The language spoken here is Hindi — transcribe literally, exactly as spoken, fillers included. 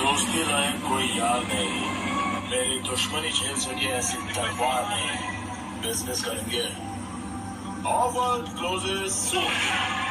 दोस्ती लायक कोई यार नहीं, मेरी दुश्मनी झेल सके ऐसी तलवार नहीं। बिजनेस करेंगे। ऑफर क्लोजेस सून।